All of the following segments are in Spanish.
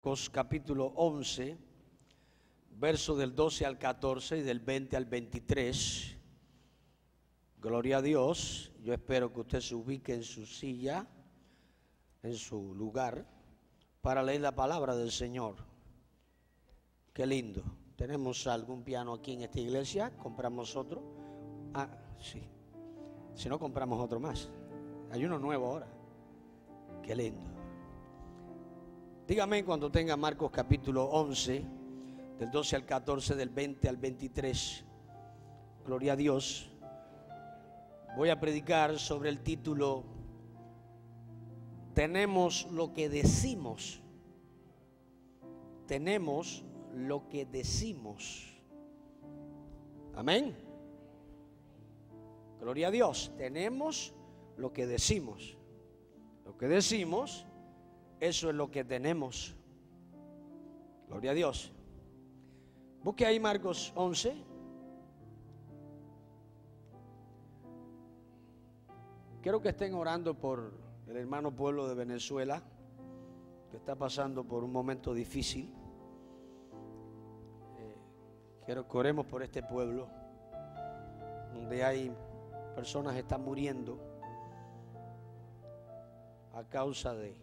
Marcos capítulo 11, verso del 12 al 14 y del 20 al 23. Gloria a Dios. Yo espero que usted se ubique en su silla, en su lugar, para leer la palabra del Señor. Qué lindo. ¿Tenemos algún piano aquí en esta iglesia? ¿Compramos otro? Ah, sí. Si no, compramos otro más. Hay uno nuevo ahora. Qué lindo. Dígame cuando tenga Marcos capítulo 11, del 12 al 14, del 20 al 23. Gloria a Dios. Voy a predicar sobre el título: Tenemos lo que decimos. Tenemos lo que decimos. Amén. Gloria a Dios. Tenemos lo que decimos. Lo que decimos, eso es lo que tenemos. Gloria a Dios. Busque ahí Marcos 11. Quiero que estén orando por el hermano pueblo de Venezuela, que está pasando por un momento difícil. Quiero que oremos por este pueblo, donde hay personas que están muriendo a causa de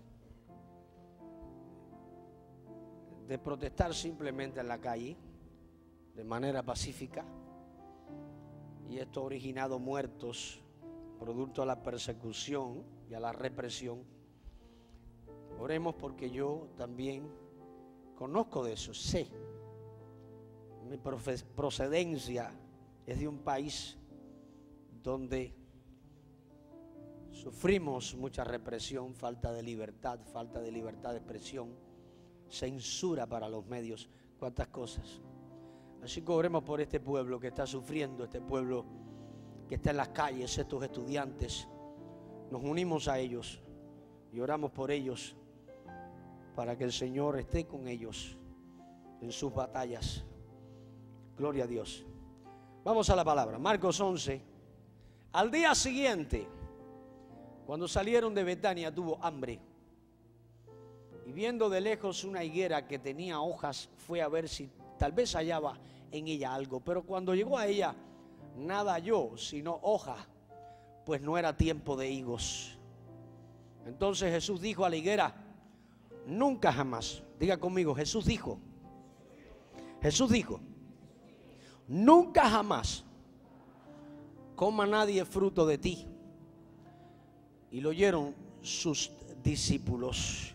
protestar simplemente en la calle de manera pacífica, y esto ha originado muertos producto de la persecución y a la represión. Oremos, porque yo también conozco de eso, sé. Mi procedencia es de un país donde sufrimos mucha represión, falta de libertad de expresión, censura para los medios, cuántas cosas. Así que oremos por este pueblo que está sufriendo, este pueblo que está en las calles, estos estudiantes. Nos unimos a ellos y oramos por ellos para que el Señor esté con ellos en sus batallas. Gloria a Dios. Vamos a la palabra. Marcos 11. Al día siguiente, cuando salieron de Betania, tuvo hambre. Y viendo de lejos una higuera que tenía hojas, fue a ver si tal vez hallaba en ella algo. Pero cuando llegó a ella, nada halló sino hoja, pues no era tiempo de higos. Entonces Jesús dijo a la higuera: nunca jamás. Diga conmigo: Jesús dijo, nunca jamás coma nadie fruto de ti. Y lo oyeron sus discípulos.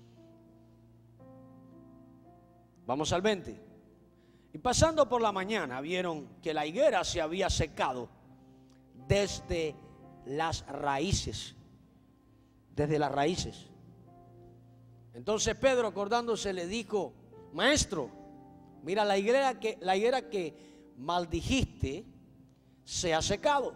Vamos al 20. Y pasando por la mañana, vieron que la higuera se había secado desde las raíces. Desde las raíces. Entonces Pedro, acordándose, le dijo: Maestro, mira, la higuera que maldijiste se ha secado.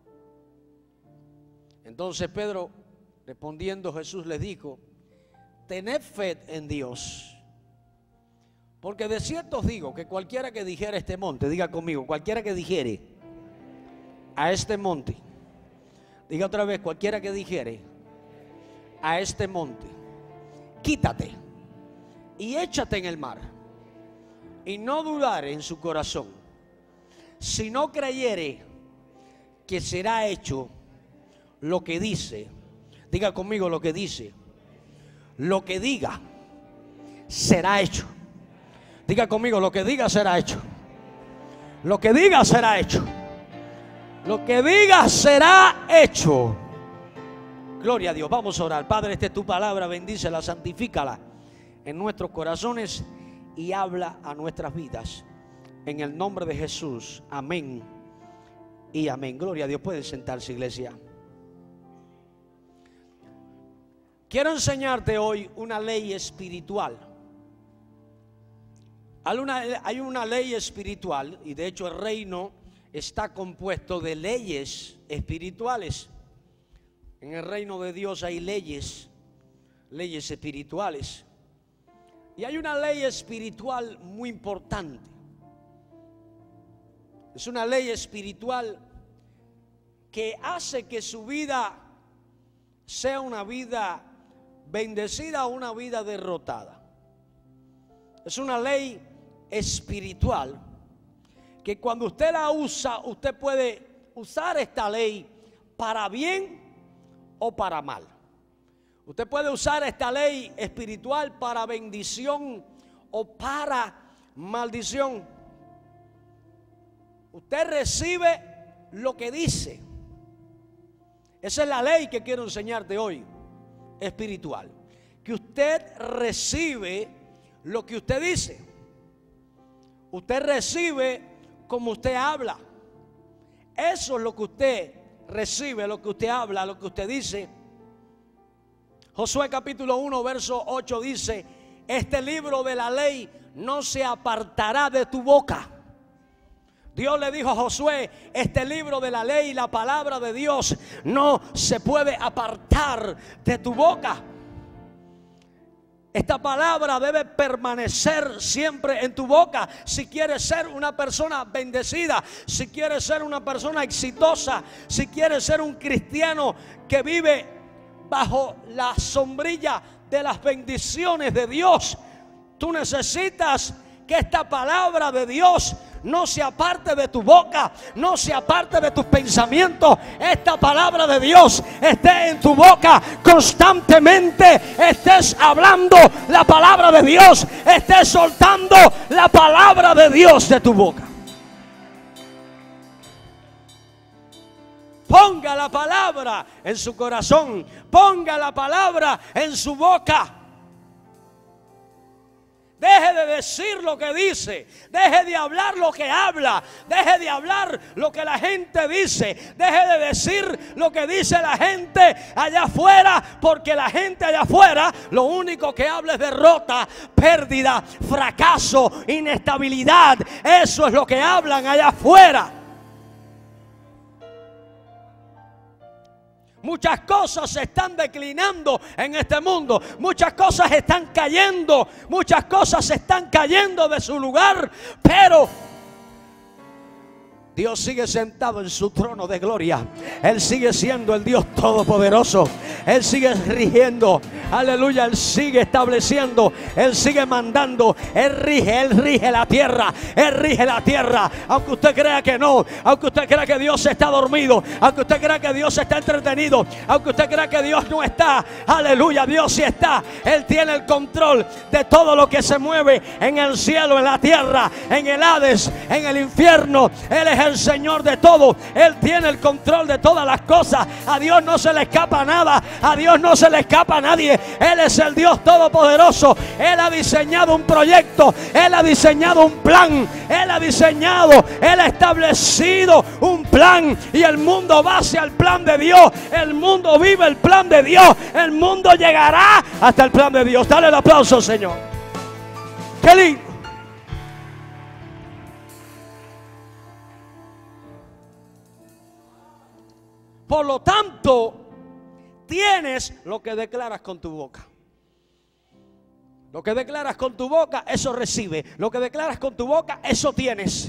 Entonces Pedro, respondiendo, Jesús les dijo: tened fe en Dios. Porque de cierto os digo que cualquiera que dijere este monte, diga conmigo, cualquiera que dijere a este monte, diga otra vez, cualquiera que dijere a este monte, quítate y échate en el mar, y no dudare en su corazón, si no creyere que será hecho lo que dice. Diga conmigo lo que dice. Lo que diga será hecho. Diga conmigo: lo que diga será hecho. Lo que diga será hecho. Lo que diga será hecho. Gloria a Dios. Vamos a orar. Padre, esta es tu palabra. Bendícela, santifícala en nuestros corazones y habla a nuestras vidas. En el nombre de Jesús. Amén y amén. Gloria a Dios. Pueden sentarse, iglesia. Quiero enseñarte hoy una ley espiritual. Hay una ley espiritual, y de hecho el reino está compuesto de leyes espirituales. En el reino de Dios hay leyes espirituales. Y hay una ley espiritual muy importante. Es una ley espiritual que hace que su vida sea una vida bendecida o una vida derrotada. Es una ley espiritual que cuando usted la usa, usted puede usar esta ley para bien o para mal. Usted puede usar esta ley espiritual para bendición o para maldición. Usted recibe lo que dice. Esa es la ley que quiero enseñarte hoy, espiritual. Que usted recibe lo que usted dice. Usted recibe como usted habla. Eso es lo que usted recibe, lo que usted habla, lo que usted dice. Josué capítulo 1 verso 8 dice: este libro de la ley no se apartará de tu boca. Dios le dijo a Josué: este libro de la ley, la palabra de Dios, no se puede apartar de tu boca. Esta palabra debe permanecer siempre en tu boca. Si quieres ser una persona bendecida, si quieres ser una persona exitosa, si quieres ser un cristiano que vive bajo la sombrilla de las bendiciones de Dios, tú necesitas que esta palabra de Dios no se aparte de tu boca, no se aparte de tus pensamientos. Esta palabra de Dios esté en tu boca constantemente. Estés hablando la palabra de Dios, estés soltando la palabra de Dios de tu boca. Ponga la palabra en su corazón, ponga la palabra en su boca. Deje de decir lo que dice, deje de hablar lo que habla, deje de hablar lo que la gente dice, deje de decir lo que dice la gente allá afuera, porque la gente allá afuera lo único que habla es derrota, pérdida, fracaso, inestabilidad. Eso es lo que hablan allá afuera. Muchas cosas se están declinando en este mundo. Muchas cosas están cayendo. Muchas cosas se están cayendo de su lugar. Pero Dios sigue sentado en su trono de gloria. Él sigue siendo el Dios todopoderoso. Él sigue rigiendo. Aleluya. Él sigue estableciendo. Él sigue mandando. Él rige la tierra. Él rige la tierra. Aunque usted crea que no. Aunque usted crea que Dios está dormido. Aunque usted crea que Dios está entretenido. Aunque usted crea que Dios no está. Aleluya. Dios sí está. Él tiene el control de todo lo que se mueve en el cielo, en la tierra, en el Hades, en el infierno. Él es el Señor de todo. Él tiene el control de todas las cosas. A Dios no se le escapa nada. A Dios no se le escapa a nadie. Él es el Dios todopoderoso. Él ha diseñado un proyecto. Él ha diseñado un plan. Él ha diseñado, Él ha establecido un plan. Y el mundo va hacia el plan de Dios. El mundo vive el plan de Dios. El mundo llegará hasta el plan de Dios. Dale el aplauso, Señor. ¡Qué lindo! Por lo tanto, tienes lo que declaras con tu boca. Lo que declaras con tu boca, eso recibe. Lo que declaras con tu boca, eso tienes.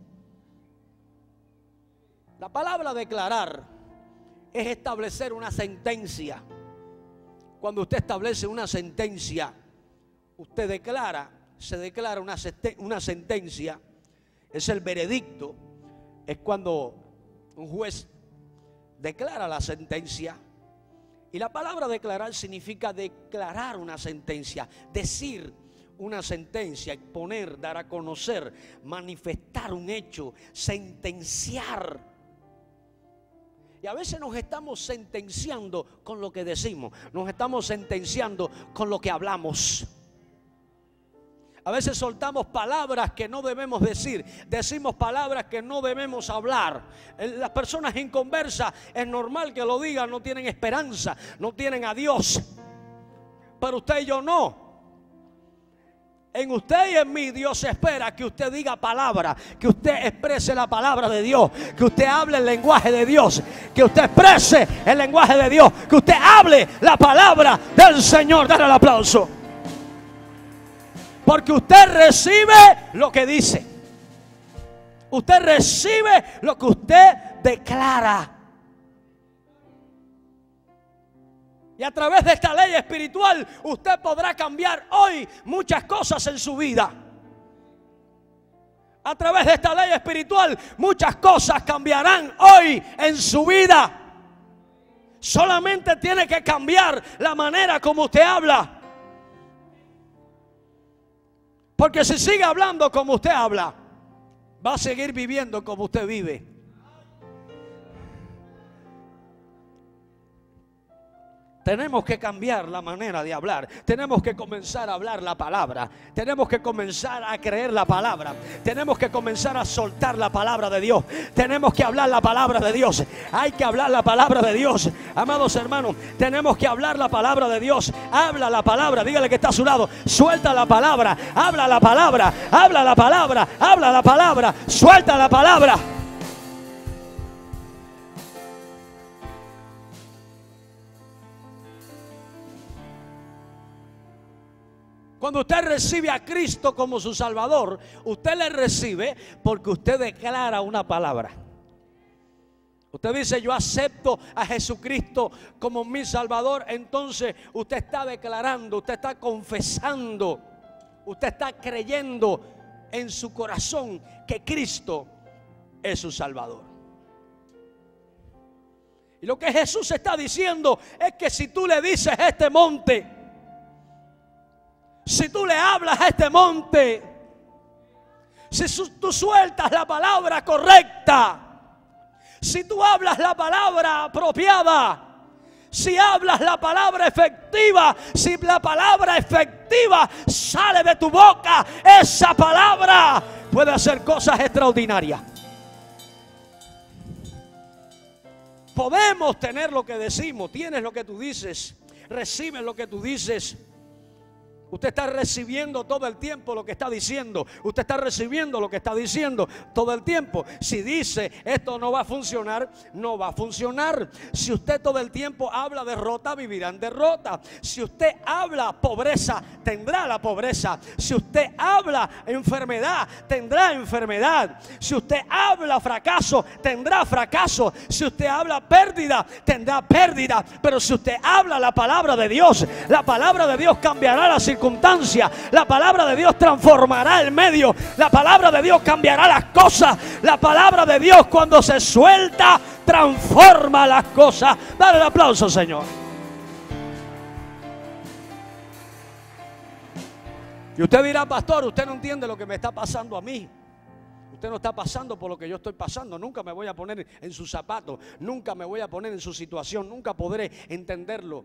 La palabra declarar es establecer una sentencia. Cuando usted establece una sentencia, usted declara, se declara una sentencia. Es el veredicto. Es cuando un juez declara la sentencia. Y la palabra declarar significa declarar una sentencia, decir una sentencia, exponer, dar a conocer, manifestar un hecho, sentenciar. Y a veces nos estamos sentenciando con lo que decimos, nos estamos sentenciando con lo que hablamos. A veces soltamos palabras que no debemos decir. Decimos palabras que no debemos hablar. Las personas inconversas es normal que lo digan. No tienen esperanza. No tienen a Dios. Pero usted y yo no. En usted y en mí Dios espera que usted diga palabra. Que usted exprese la palabra de Dios. Que usted hable el lenguaje de Dios. Que usted exprese el lenguaje de Dios. Que usted hable la palabra del Señor. Dale el aplauso. Porque usted recibe lo que dice. Usted recibe lo que usted declara. Y a través de esta ley espiritual usted podrá cambiar hoy muchas cosas en su vida. A través de esta ley espiritual muchas cosas cambiarán hoy en su vida. Solamente tiene que cambiar la manera como usted habla. Porque si sigue hablando como usted habla, va a seguir viviendo como usted vive. Tenemos que cambiar la manera de hablar. Tenemos que comenzar a hablar la palabra. Tenemos que comenzar a creer la palabra. Tenemos que comenzar a soltar la palabra de Dios. Tenemos que hablar la palabra de Dios. Hay que hablar la palabra de Dios. Amados hermanos, tenemos que hablar la palabra de Dios. Habla la palabra. Dígale que está a su lado. Suelta la palabra. Habla la palabra. Habla la palabra. Habla la palabra. Suelta la palabra. Cuando usted recibe a Cristo como su Salvador, usted le recibe porque usted declara una palabra. Usted dice: yo acepto a Jesucristo como mi Salvador. Entonces usted está declarando, usted está confesando, usted está creyendo en su corazón que Cristo es su Salvador. Y lo que Jesús está diciendo es que si tú le dices a este monte, si tú le hablas a este monte, si tú sueltas la palabra correcta, si tú hablas la palabra apropiada, si hablas la palabra efectiva, si la palabra efectiva sale de tu boca, esa palabra puede hacer cosas extraordinarias. Podemos tener lo que decimos, tienes lo que tú dices, recibes lo que tú dices. Usted está recibiendo todo el tiempo lo que está diciendo. Usted está recibiendo lo que está diciendo todo el tiempo. Si dice esto no va a funcionar, no va a funcionar. Si usted todo el tiempo habla derrota, vivirá en derrota. Si usted habla pobreza, tendrá la pobreza. Si usted habla enfermedad, tendrá enfermedad. Si usted habla fracaso, tendrá fracaso. Si usted habla pérdida, tendrá pérdida. Pero si usted habla la palabra de Dios, la palabra de Dios cambiará la circunstancia. La palabra de Dios transformará el medio. La palabra de Dios cambiará las cosas. La palabra de Dios, cuando se suelta, transforma las cosas. Dale el aplauso, Señor. Y usted dirá: pastor, usted no entiende lo que me está pasando a mí. Usted no está pasando por lo que yo estoy pasando. Nunca me voy a poner en sus zapatos. Nunca me voy a poner en su situación. Nunca podré entenderlo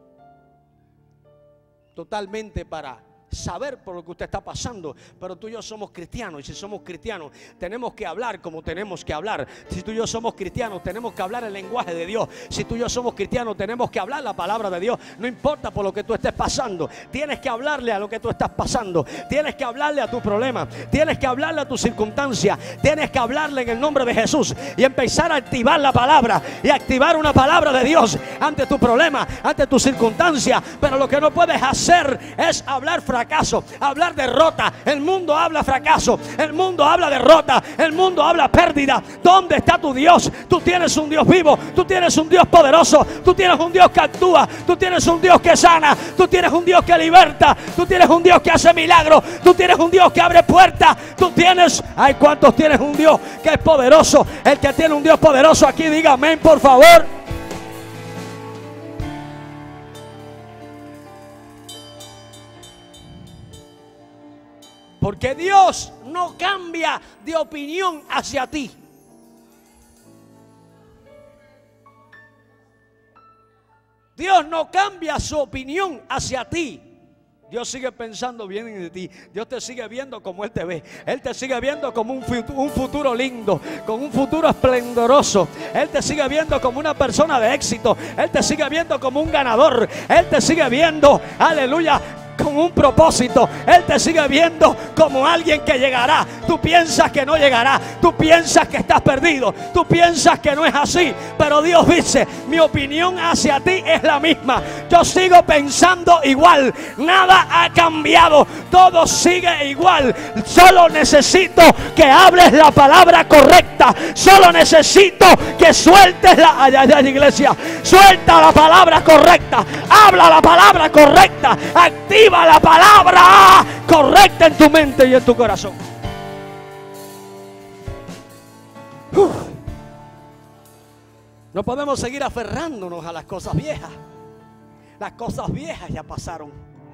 totalmente para saber por lo que usted está pasando. Pero tú y yo somos cristianos, y si somos cristianos tenemos que hablar como tenemos que hablar. Si tú y yo somos cristianos tenemos que hablar el lenguaje de Dios. Si tú y yo somos cristianos tenemos que hablar la palabra de Dios. No importa por lo que tú estés pasando, tienes que hablarle a lo que tú estás pasando. Tienes que hablarle a tu problema, tienes que hablarle a tu circunstancia. Tienes que hablarle en el nombre de Jesús y empezar a activar la palabra y activar una palabra de Dios ante tu problema, ante tu circunstancia. Pero lo que no puedes hacer es hablar fracaso, hablar derrota. El mundo habla fracaso, el mundo habla derrota, el mundo habla pérdida. ¿Dónde está tu Dios? Tú tienes un Dios vivo, tú tienes un Dios poderoso, tú tienes un Dios que actúa, tú tienes un Dios que sana, tú tienes un Dios que liberta, tú tienes un Dios que hace milagros, tú tienes un Dios que abre puertas, tú tienes, ¿hay cuántos tienes un Dios que es poderoso? El que tiene un Dios poderoso aquí diga amén, por favor. Porque Dios no cambia de opinión hacia ti. Dios no cambia su opinión hacia ti. Dios sigue pensando bien en ti. Dios te sigue viendo como Él te ve. Él te sigue viendo como un futuro lindo, como un futuro esplendoroso. Él te sigue viendo como una persona de éxito. Él te sigue viendo como un ganador. Él te sigue viendo, aleluya, con un propósito. Él te sigue viendo como alguien que llegará. Tú piensas que no llegará, tú piensas que estás perdido, tú piensas que no es así, pero Dios dice: mi opinión hacia ti es la misma. Yo sigo pensando igual, nada ha cambiado, todo sigue igual. Solo necesito que hables la palabra correcta, solo necesito que sueltes la iglesia, suelta la palabra correcta, habla la palabra correcta, activa la palabra correcta en tu mente y en tu corazón. No podemos seguir aferrándonos a las cosas viejas. Las cosas viejas ya pasaron.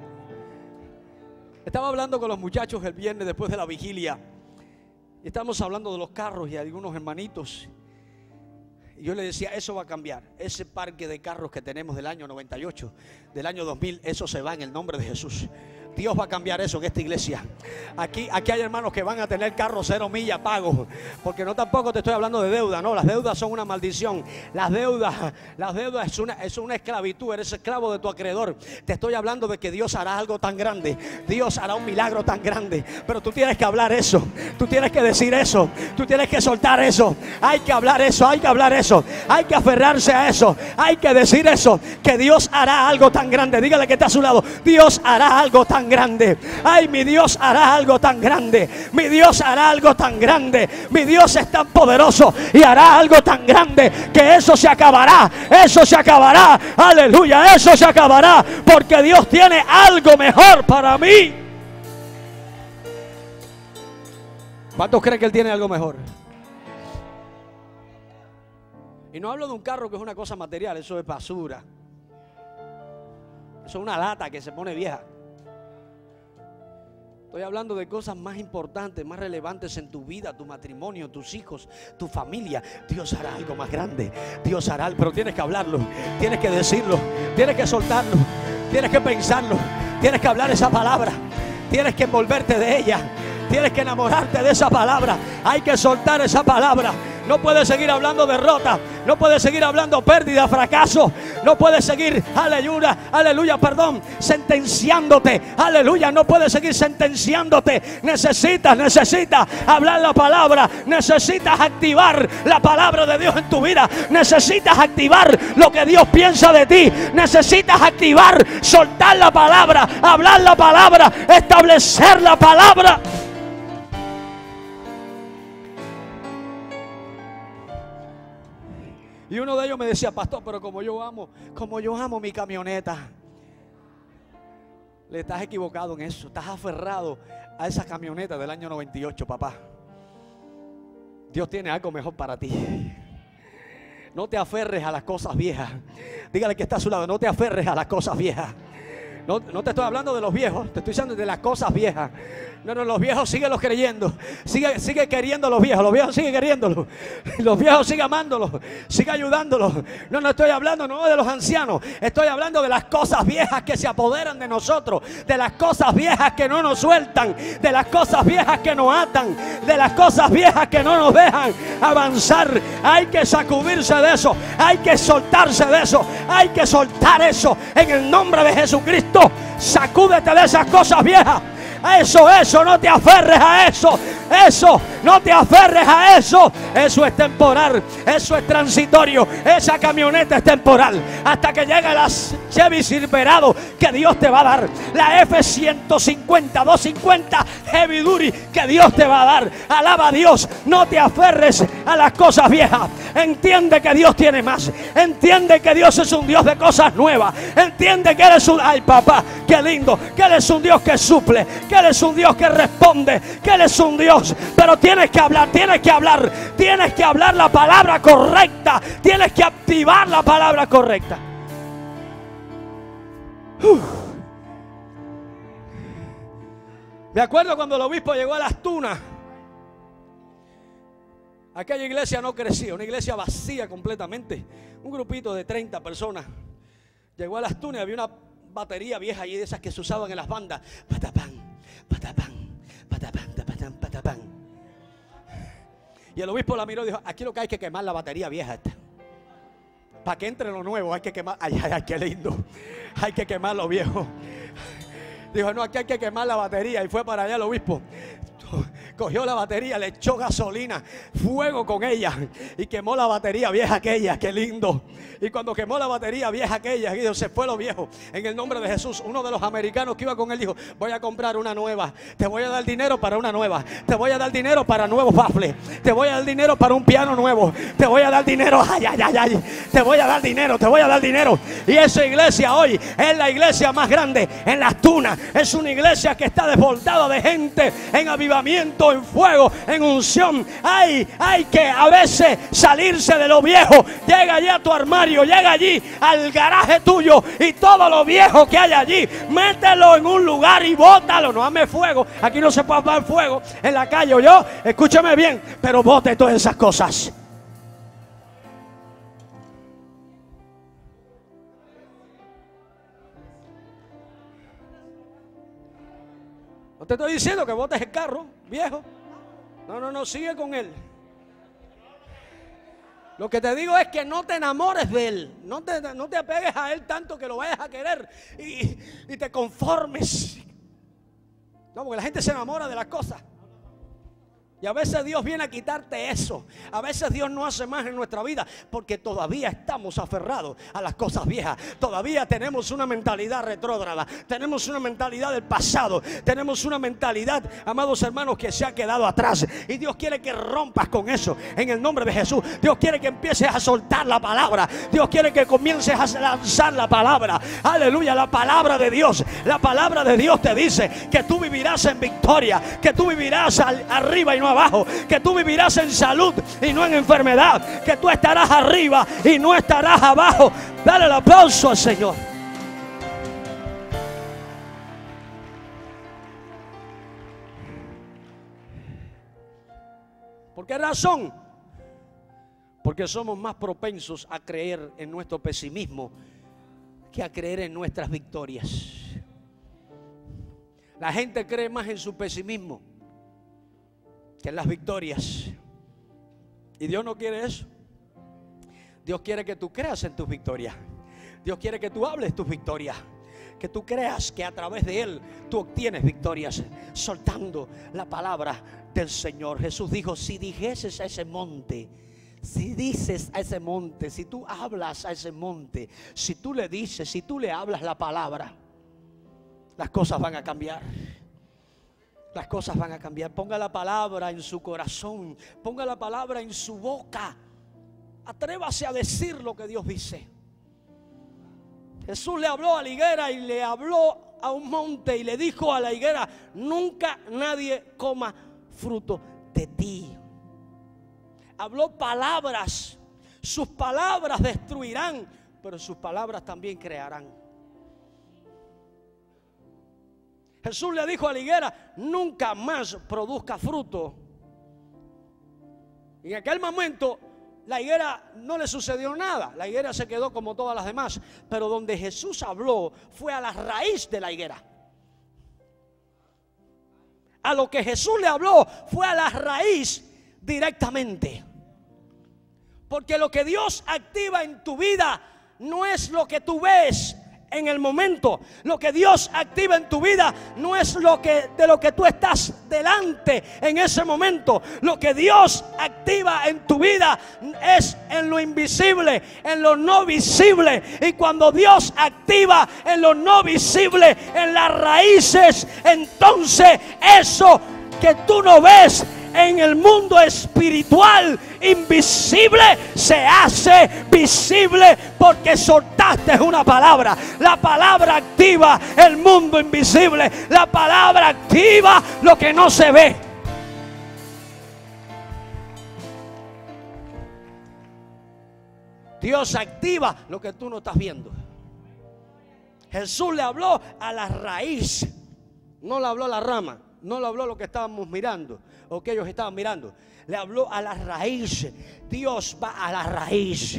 Estaba hablando con los muchachos el viernes después de la vigilia. Y estábamos hablando de los carros y algunos hermanitos. Y yo le decía: eso va a cambiar. Ese parque de carros que tenemos del año 98, del año 2000, eso se va en el nombre de Jesús. Dios va a cambiar eso en esta iglesia. Aquí hay hermanos que van a tener carros 0 millas pagos. Porque no tampoco te estoy hablando de deuda. No, las deudas son una maldición. Las deudas es una esclavitud. Eres esclavo de tu acreedor. Te estoy hablando de que Dios hará algo tan grande. Dios hará un milagro tan grande. Pero tú tienes que hablar eso. Tú tienes que decir eso. Tú tienes que soltar eso. Hay que hablar eso. Hay que hablar eso. Hay que aferrarse a eso. Hay que decir eso. Que Dios hará algo tan grande. Dígale que está a su lado: Dios hará algo tan grande. Ay, mi Dios hará algo tan grande. Mi Dios hará algo tan grande. Mi Dios es tan poderoso y hará algo tan grande que eso se acabará. Eso se acabará. Aleluya, eso se acabará. Porque Dios tiene algo mejor para mí. ¿Cuántos creen que Él tiene algo mejor? Y no hablo de un carro que es una cosa material. Eso es basura. Eso es una lata que se pone vieja. Estoy hablando de cosas más importantes, más relevantes en tu vida, tu matrimonio, tus hijos, tu familia. Dios hará algo más grande. Dios hará algo, pero tienes que hablarlo, tienes que decirlo, tienes que soltarlo, tienes que pensarlo, tienes que hablar esa palabra, tienes que envolverte de ella, tienes que enamorarte de esa palabra. Hay que soltar esa palabra. No puedes seguir hablando derrota. No puedes seguir hablando pérdida, fracaso. No puedes seguir, aleluya, sentenciándote. Aleluya, no puedes seguir sentenciándote. Necesitas hablar la palabra. Necesitas activar la palabra de Dios en tu vida. Necesitas activar lo que Dios piensa de ti. Necesitas activar, soltar la palabra, hablar la palabra, establecer la palabra. Y uno de ellos me decía: pastor, pero como yo amo mi camioneta. Le estás equivocado en eso. Estás aferrado a esa camioneta del año 98, papá. Dios tiene algo mejor para ti. No te aferres a las cosas viejas. Dígale que está a su lado: no te aferres a las cosas viejas. No te estoy hablando de los viejos, te estoy diciendo de las cosas viejas. No, los viejos siguen los creyendo. Sigue queriendo los viejos siguen queriéndolos. Los viejos siguen amándolos, sigue ayudándolos. No estoy hablando de los ancianos. Estoy hablando de las cosas viejas que se apoderan de nosotros. De las cosas viejas que no nos sueltan. De las cosas viejas que nos atan. De las cosas viejas que no nos dejan avanzar. Hay que sacudirse de eso. Hay que soltarse de eso. Hay que soltar eso en el nombre de Jesucristo. Sacúdete de esas cosas viejas. Eso, no te aferres a eso. Eso, no te aferres a eso. Eso es temporal, eso es transitorio. Esa camioneta es temporal hasta que llegue la Chevy Silverado que Dios te va a dar. La F-150, 250 Heavy Duty que Dios te va a dar. Alaba a Dios. No te aferres a las cosas viejas. Entiende que Dios tiene más. Entiende que Dios es un Dios de cosas nuevas. Entiende que Él es un... Ay, papá, qué lindo. Que Él es un Dios que suple. Que Él es un Dios que responde. Que Él es un Dios. Pero tienes que hablar. Tienes que hablar la palabra correcta. Tienes que activar la palabra correcta. Me acuerdo cuando el obispo llegó a Las Tunas. Aquella iglesia no crecía, una iglesia vacía completamente. Un grupito de 30 personas. Llegó a Las Tunas y había una batería vieja allí de esas que se usaban en las bandas. Patapán, patapán, patapán, patapán, patapán. Y el obispo la miró y dijo: aquí lo que hay es que quemar la batería vieja esta. Para que entre lo nuevo hay que quemar. Ay, qué lindo. Hay que quemar lo viejo. Dijo, no, aquí hay que quemar la batería. Y fue para allá el obispo. Cogió la batería, le echó gasolina, fuego con ella y quemó la batería vieja aquella. Qué lindo. Y cuando quemó la batería vieja aquella, se fue lo viejo. En el nombre de Jesús, uno de los americanos que iba con él dijo, voy a comprar una nueva. Te voy a dar dinero para una nueva. Te voy a dar dinero para nuevos baffles. Te voy a dar dinero para un piano nuevo. Te voy a dar dinero. Ay, ay, ay, ay. Te voy a dar dinero, te voy a dar dinero. Y esa iglesia hoy es la iglesia más grande en Las Tunas. Es una iglesia que está desbordada de gente en avivamiento, en fuego, en unción. Hay que a veces salirse de lo viejo. Llega allí a tu armario, llega allí al garaje tuyo y todo lo viejo que hay allí, mételo en un lugar y bótalo. No ame fuego. Aquí no se puede dar fuego en la calle, o yo, escúchame bien, pero bote todas esas cosas. No te estoy diciendo que botes el carro viejo. No, sigue con él. Lo que te digo es que no te enamores de él. No te apegues a él tanto que lo vayas a querer y te conformes. No, porque la gente se enamora de las cosas. Y a veces Dios viene a quitarte eso. A veces Dios no hace más en nuestra vida porque todavía estamos aferrados a las cosas viejas. Todavía tenemos una mentalidad retrógrada. Tenemos una mentalidad del pasado. Tenemos una mentalidad, amados hermanos, que se ha quedado atrás. Y Dios quiere que rompas con eso en el nombre de Jesús. Dios quiere que empieces a soltar la palabra. Dios quiere que comiences a lanzar la palabra. Aleluya, la palabra de Dios. La palabra de Dios te dice que tú vivirás en victoria. Que tú vivirás arriba y no abajo, que tú vivirás en salud y no en enfermedad, que tú estarás arriba y no estarás abajo. Dale el aplauso al Señor. ¿Por qué razón? Porque somos más propensos a creer en nuestro pesimismo que a creer en nuestras victorias. La gente cree más en su pesimismo que en las victorias. Y Dios no quiere eso. Dios quiere que tú creas en tus victorias. Dios quiere que tú hables tus victorias. Que tú creas que a través de Él tú obtienes victorias, soltando la palabra del Señor. Jesús dijo, si dijeses a ese monte, si dices a ese monte, si tú hablas a ese monte, si tú le dices, si tú le hablas la palabra, las cosas van a cambiar. Las cosas van a cambiar. Ponga la palabra en su corazón. Ponga la palabra en su boca. Atrévase a decir lo que Dios dice. Jesús le habló a la higuera y le habló a un monte y le dijo a la higuera, nunca nadie coma fruto de ti. Habló palabras. Sus palabras destruirán, pero sus palabras también crearán. Jesús le dijo a la higuera, nunca más produzca fruto. Y en aquel momento la higuera no le sucedió nada. La higuera se quedó como todas las demás. Pero donde Jesús habló fue a la raíz de la higuera. A lo que Jesús le habló fue a la raíz directamente. Porque lo que Dios activa en tu vida no es lo que tú ves en el momento. Lo que Dios activa en tu vida no es de lo que tú estás delante en ese momento. Lo que Dios activa en tu vida es en lo invisible, en lo no visible. Y cuando Dios activa en lo no visible, en las raíces, entonces eso que tú no ves en el mundo espiritual invisible se hace visible porque soltaste una palabra. La palabra activa el mundo invisible. La palabra activa lo que no se ve. Dios activa lo que tú no estás viendo. Jesús le habló a la raíz, no le habló a la rama. No le habló lo que estábamos mirando o que ellos estaban mirando. Le habló a la raíz. Dios va a la raíz.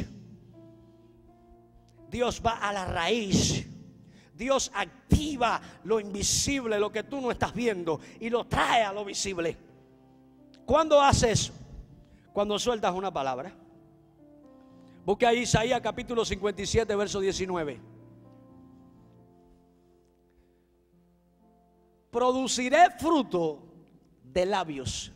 Dios va a la raíz. Dios activa lo invisible, lo que tú no estás viendo, y lo trae a lo visible. ¿Cuándo hace eso? Cuando sueltas una palabra. Busca ahí Isaías capítulo 57, verso 19. produciré fruto de labios.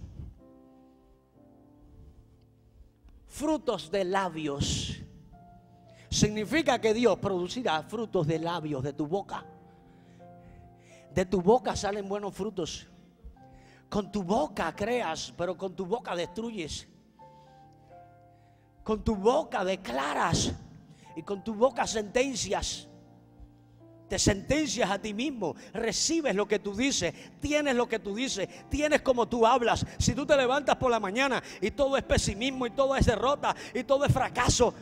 Frutos de labios. Significa que Dios producirá frutos de labios, de tu boca. De tu boca salen buenos frutos. Con tu boca creas, pero con tu boca destruyes. Con tu boca declaras y con tu boca sentencias. Te sentencias a ti mismo, recibes lo que tú dices, tienes lo que tú dices, tienes como tú hablas. Si tú te levantas por la mañana y todo es pesimismo y todo es derrota y todo es fracaso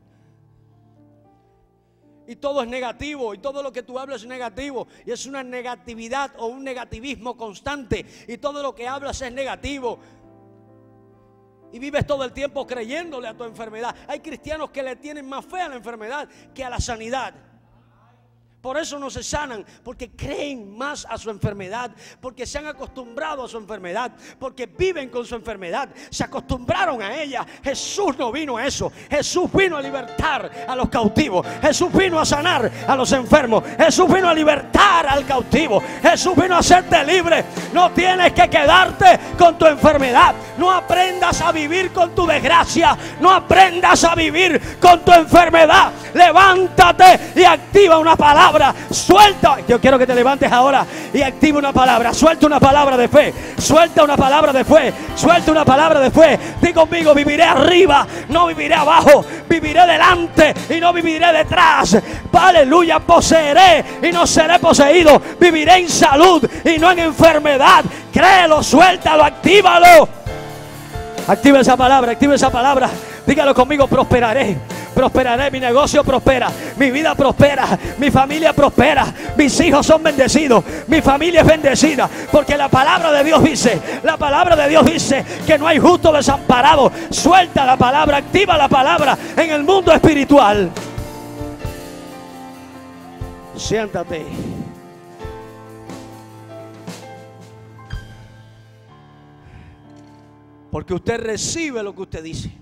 y todo es negativo y todo lo que tú hablas es negativo y es una negatividad o un negativismo constante y todo lo que hablas es negativo y vives todo el tiempo creyéndole a tu enfermedad. Hay cristianos que le tienen más fe a la enfermedad que a la sanidad. Por eso no se sanan, porque creen más a su enfermedad, porque se han acostumbrado a su enfermedad, porque viven con su enfermedad, se acostumbraron a ella. Jesús no vino a eso. Jesús vino a libertar a los cautivos. Jesús vino a sanar a los enfermos. Jesús vino a libertar al cautivo. Jesús vino a hacerte libre. No tienes que quedarte con tu enfermedad. No aprendas a vivir con tu desgracia. No aprendas a vivir con tu enfermedad. Levántate y activa una palabra. Suelta. Yo quiero que te levantes ahora y activa una palabra. Suelta una palabra de fe. Suelta una palabra de fe. Suelta una palabra de fe. Di conmigo: viviré arriba, no viviré abajo. Viviré delante y no viviré detrás. Aleluya. Poseeré y no seré poseído. Viviré en salud y no en enfermedad. Créelo, suéltalo, actívalo. Activa esa palabra, activa esa palabra. Dígalo conmigo: prosperaré. Prosperaré, mi negocio prospera, mi vida prospera, mi familia prospera, mis hijos son bendecidos, mi familia es bendecida, porque la palabra de Dios dice que no hay justo desamparado. Suelta la palabra, activa la palabra en el mundo espiritual. Siéntate. Porque usted recibe lo que usted dice.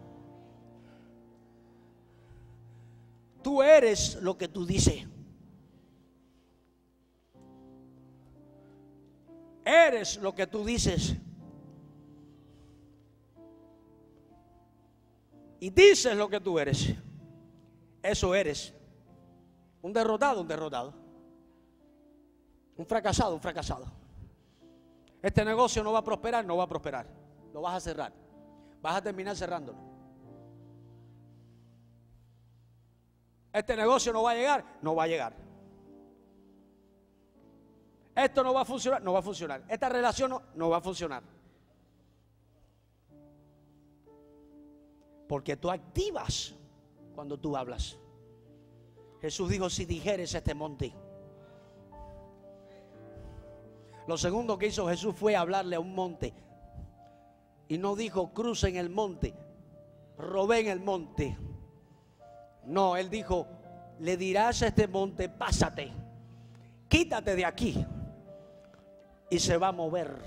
Tú eres lo que tú dices. Eres lo que tú dices. Y dices lo que tú eres. Eso eres. Un derrotado, un derrotado. Un fracasado, un fracasado. Este negocio no va a prosperar, no va a prosperar. Lo vas a cerrar. Vas a terminar cerrándolo. Este negocio no va a llegar, no va a llegar. Esto no va a funcionar, no va a funcionar. Esta relación no va a funcionar. Porque tú activas cuando tú hablas. Jesús dijo: si dijeres este monte. Lo segundo que hizo Jesús fue hablarle a un monte. Y no dijo: crucen el monte, roben el monte. No, él dijo: le dirás a este monte: pásate, quítate de aquí, y se va a mover.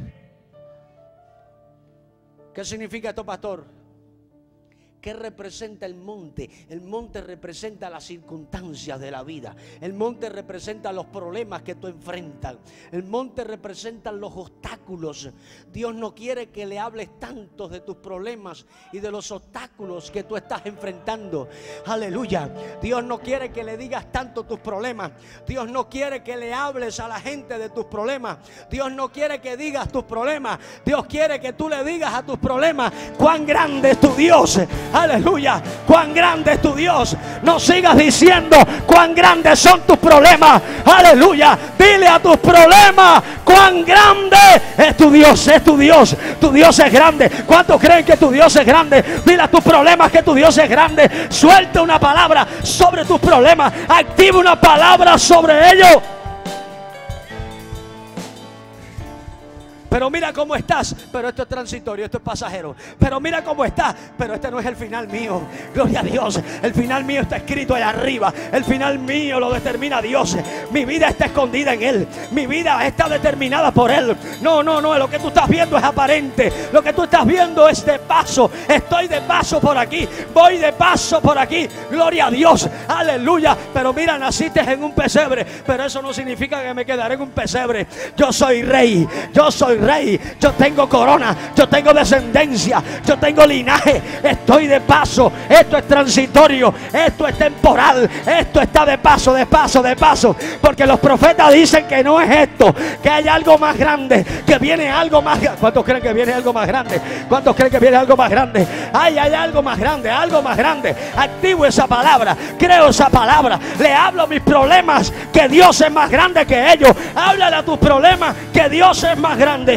¿Qué significa esto, pastor? ¿Qué representa el monte? El monte representa las circunstancias de la vida. El monte representa los problemas que tú enfrentas. El monte representa los obstáculos. Dios no quiere que le hables tanto de tus problemas y de los obstáculos que tú estás enfrentando. Aleluya. Dios no quiere que le digas tanto tus problemas. Dios no quiere que le hables a la gente de tus problemas. Dios no quiere que digas tus problemas. Dios quiere que tú le digas a tus problemas cuán grande es tu Dios. Aleluya, cuán grande es tu Dios. No sigas diciendo cuán grandes son tus problemas. Aleluya, dile a tus problemas cuán grande es tu Dios. Es tu Dios, tu Dios es grande. ¿Cuántos creen que tu Dios es grande? Dile a tus problemas que tu Dios es grande. Suelta una palabra sobre tus problemas. Activa una palabra sobre ellos. Pero mira cómo estás, pero esto es transitorio, esto es pasajero. Pero mira cómo estás, pero este no es el final mío. Gloria a Dios. El final mío está escrito allá arriba. El final mío lo determina Dios. Mi vida está escondida en Él. Mi vida está determinada por Él. No, lo que tú estás viendo es aparente. Lo que tú estás viendo es de paso. Estoy de paso por aquí. Voy de paso por aquí. Gloria a Dios. Aleluya. Pero mira, naciste en un pesebre, pero eso no significa que me quedaré en un pesebre. Yo soy rey. Yo soy rey. Yo tengo corona. Yo tengo descendencia. Yo tengo linaje. Estoy de paso. Esto es transitorio. Esto es temporal. Esto está de paso, de paso, de paso. Porque los profetas dicen que no es esto, que hay algo más grande, que viene algo más grande. ¿Cuántos creen que viene algo más grande? ¿Cuántos creen que viene algo más grande? Hay algo más grande, algo más grande. Activo esa palabra, creo esa palabra. Le hablo a mis problemas, que Dios es más grande que ellos. Háblale a tus problemas, que Dios es más grande.